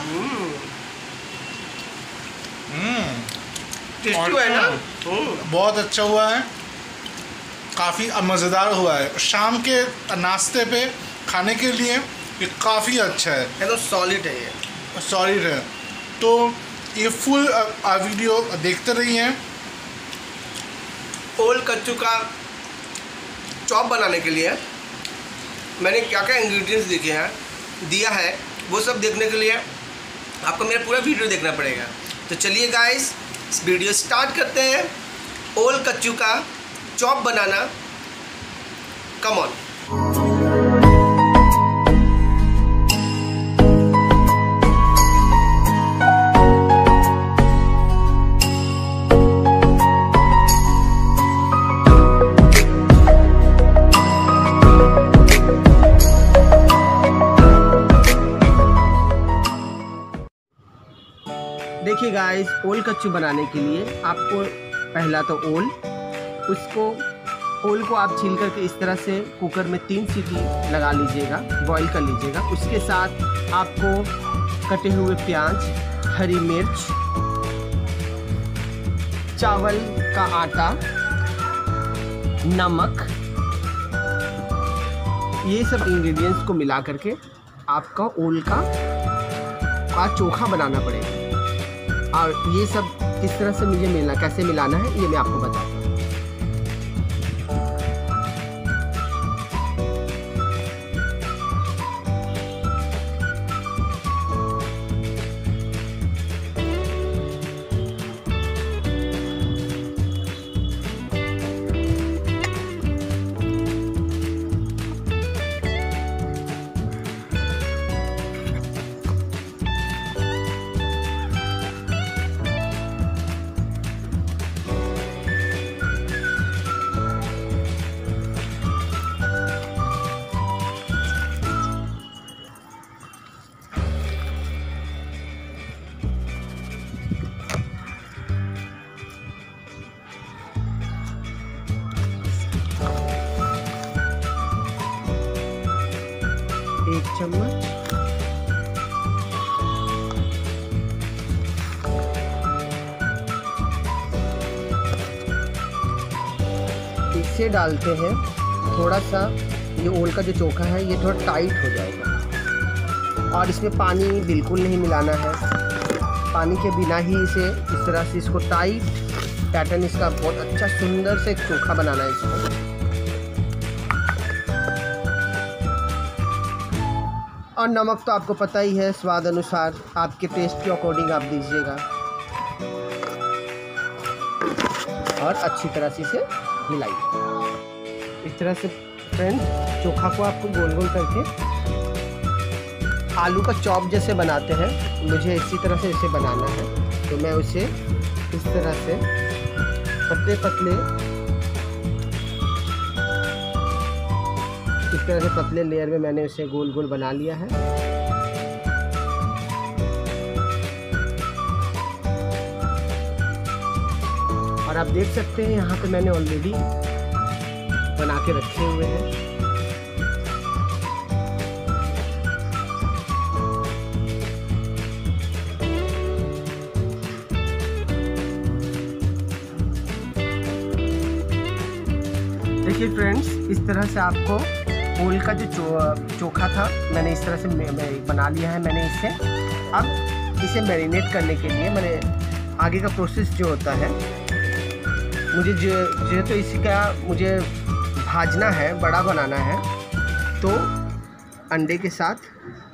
Tasty है ना। बहुत अच्छा हुआ है, काफ़ी मज़ेदार हुआ है। शाम के नाश्ते पे खाने के लिए ये काफ़ी अच्छा है। एकदम सॉलिड है ये, सॉलिड है। तो ये फुल वीडियो देखते रहिए। ओल कच्चू का चॉप बनाने के लिए मैंने क्या क्या इंग्रेडिएंट्स दिया है वो सब देखने के लिए आपको मेरा पूरा वीडियो देखना पड़ेगा। तो चलिए गाइस, इस वीडियो स्टार्ट करते हैं। ओल कच्चू का चॉप बनाना, कम ऑन। देखिए गाइस, ओल कच्चू बनाने के लिए आपको पहला तो ओल को आप छील करके इस तरह से कुकर में 3 सीटी लगा लीजिएगा, बॉईल कर लीजिएगा। उसके साथ आपको कटे हुए प्याज, हरी मिर्च, चावल का आटा, नमक, ये सब इंग्रेडिएंट्स को मिला करके आपका ओल का चोखा बनाना पड़ेगा। और ये सब किस तरह से मुझे कैसे मिलाना है ये मैं आपको बताता हूँ। एक चम्मच, इसे डालते हैं थोड़ा सा। ये ओल का जो चोखा है ये थोड़ा टाइट हो जाएगा और इसमें पानी बिल्कुल नहीं मिलाना है। पानी के बिना ही इसे इस तरह से इसको टाइट पैटर्न इसका बहुत अच्छा सुंदर से चोखा बनाना है इसको। और नमक तो आपको पता ही है, स्वाद अनुसार आपके टेस्ट के अकॉर्डिंग आप दीजिएगा। और अच्छी तरह से इसे मिलाइए। इस तरह से फ्रेंड्स, चोखा को आपको गोल गोल करके आलू का चॉप जैसे बनाते हैं, मुझे इसी तरह से इसे बनाना है। तो मैं उसे इस तरह से पतले पतले इस तरह से पतले लेयर में मैंने उसे गोल गोल बना लिया है। और आप देख सकते हैं यहाँ पे मैंने ऑलरेडी बना के रखे हुए हैं। देखिए फ्रेंड्स, इस तरह से आपको ओल का जो चोखा था मैंने इस तरह से बना लिया है। मैंने अब इसे मैरिनेट करने के लिए मैंने आगे का प्रोसेस जो होता है, मुझे जो तो इसका मुझे भाजना है, बड़ा बनाना है। तो अंडे के साथ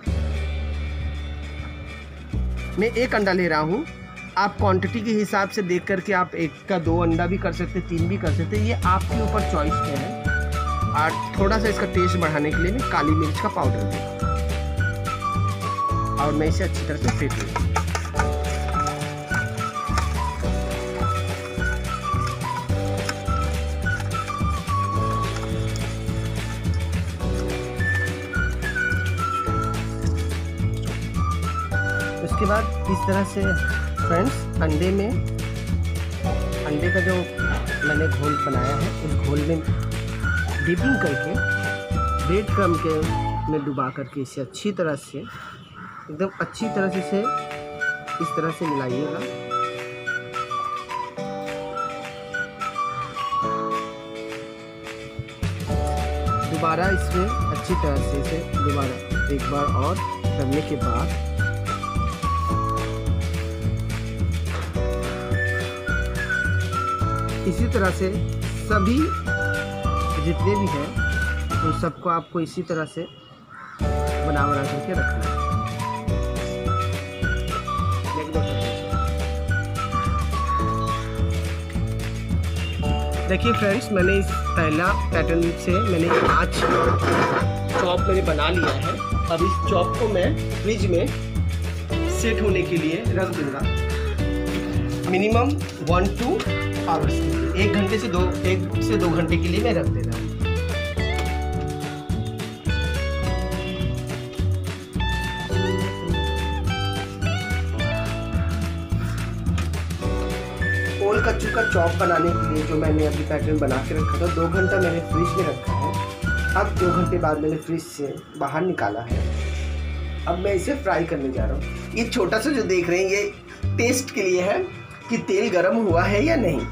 मैं 1 अंडा ले रहा हूँ। आप क्वांटिटी के हिसाब से देख करके आप 1 का 2 अंडा भी कर सकते, 3 भी कर सकते, ये आपके ऊपर चॉइस पे है। और थोड़ा सा इसका टेस्ट बढ़ाने के लिए मैं काली मिर्च का पाउडर दूँ और मैं इसे अच्छी तरह से फेंट लूँ। उसके बाद इस तरह से फ्रेंड्स, अंडे का जो मैंने घोल बनाया है उस घोल में डिपिंग करके ब्रेड क्रम्ब के में डुबा करके इसे अच्छी तरह से एकदम अच्छी तरह से इसे इस तरह से मिलाइएगा। दोबारा इसमें अच्छी तरह से इसे दोबारा एक बार और करने के बाद इसी तरह से सभी जितने भी हैं उन सबको आपको इसी तरह से बना करके रखना है। देखिए फ्रेंड्स, मैंने इस पहला पैटर्न से मैंने 5 चॉप मैंने बना लिया है। अब इस चॉप को मैं फ्रिज में सेट होने के लिए रख दूंगा मिनिमम 1 to 2 आवर्स के लिए। 1 से 2 घंटे के लिए मैं रख दे रहा हूँ। ओल कच्चू का चॉप बनाने के लिए जो मैंने अभी पैटर्न बना के रखा था, 2 घंटा मैंने फ्रिज में रखा है। अब 2 घंटे बाद मैंने फ्रिज से बाहर निकाला है। अब मैं इसे फ्राई करने जा रहा हूँ। ये छोटा सा जो देख रहे हैं ये टेस्ट के लिए है कि तेल गर्म हुआ है या नहीं।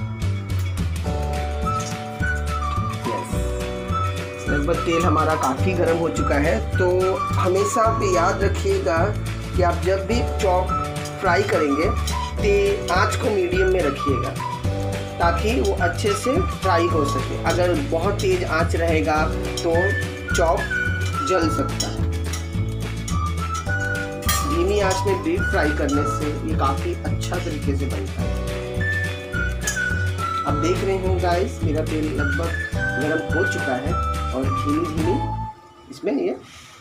लगभग तेल हमारा काफ़ी गर्म हो चुका है। तो हमेशा आप याद रखिएगा कि आप जब भी चॉप फ्राई करेंगे तो आँच को मीडियम में रखिएगा ताकि वो अच्छे से फ्राई हो सके। अगर बहुत तेज़ आँच रहेगा तो चॉप जल सकता है। धीमी आंच में डीप फ्राई करने से ये काफ़ी अच्छा तरीके से बनता है। अब देख रहे हैं गाइस, मेरा तेल लगभग गर्म हो चुका है और धीमी धीमी इसमें ये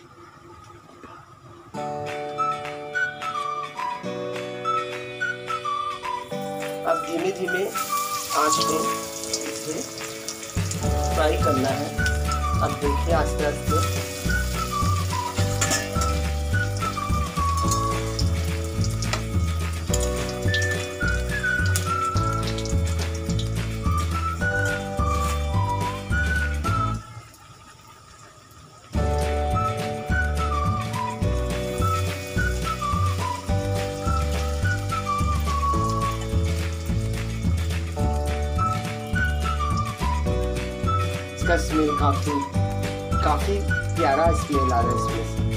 अब धीमे धीमे आंच में इसे फ्राई करना है। अब देखिए आस्ते आस्ते इसका स्मेल काफ़ी प्यारा स्मेल आ रहा है इसमें से।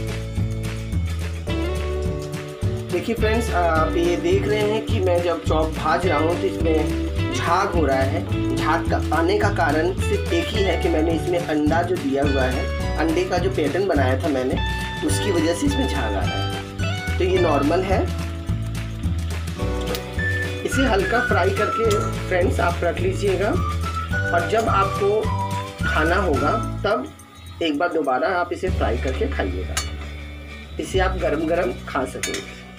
देखिए फ्रेंड्स, आप ये देख रहे हैं कि मैं जब चॉप भाज रहा हूँ तो इसमें झाग हो रहा है। झाग का आने का कारण सिर्फ एक ही है कि मैंने इसमें अंडा जो दिया हुआ है, अंडे का जो पैटर्न बनाया था मैंने, उसकी वजह से इसमें झाग आ रहा है। तो ये नॉर्मल है। इसे हल्का फ्राई करके फ्रेंड्स आप रख लीजिएगा और जब आपको खाना होगा तब एक बार दोबारा आप इसे फ्राई करके खाइएगा। इसे आप गरम गरम खा सकेंगे।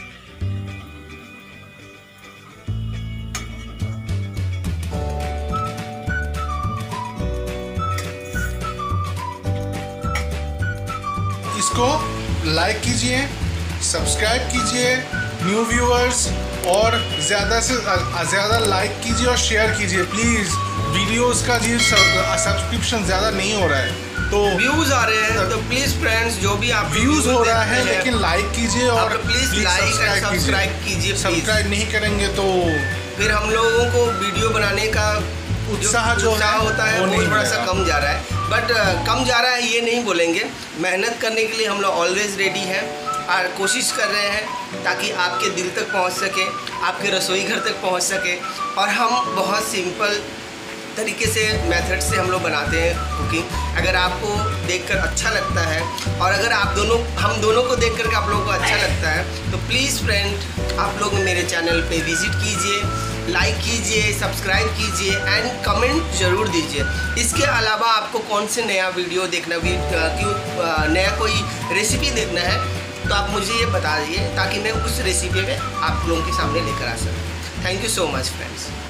इसको लाइक कीजिए, सब्सक्राइब कीजिए न्यू व्यूअर्स, और ज़्यादा से ज़्यादा लाइक कीजिए और शेयर कीजिए प्लीज़। वीडियोस का जी सब्सक्रिप्शन ज़्यादा नहीं हो रहा है तो व्यूज़ आ रहे हैं, तो प्लीज़ फ्रेंड्स जो भी आप व्यूज़ हो रहा है लेकिन लाइक कीजिए और प्लीज़ लाइक एंड सब्सक्राइब कीजिए। सब्सक्राइब नहीं करेंगे तो फिर हम लोगों को वीडियो बनाने का उत्साह जो होता है वो थोड़ा सा कम जा रहा है। बट कम जा रहा है ये नहीं बोलेंगे, मेहनत करने के लिए हम लोग ऑलवेज रेडी हैं और कोशिश कर रहे हैं ताकि आपके दिल तक पहुंच सके, आपके रसोई घर तक पहुंच सके। और हम बहुत सिंपल तरीके से मेथड से हम लोग बनाते हैं कुकिंग। अगर आपको देखकर अच्छा लगता है और अगर हम दोनों को देख कर के आप लोगों को अच्छा लगता है तो प्लीज़ फ्रेंड आप लोग मेरे चैनल पे विज़िट कीजिए, लाइक कीजिए, सब्सक्राइब कीजिए एंड कमेंट ज़रूर दीजिए। इसके अलावा आपको कौन से नया वीडियो देखना, नया कोई रेसिपी देखना है तो आप मुझे ये बता दीजिए ताकि मैं उस रेसिपी में आप लोगों के सामने लेकर आ सकूँ। Thank you so much friends.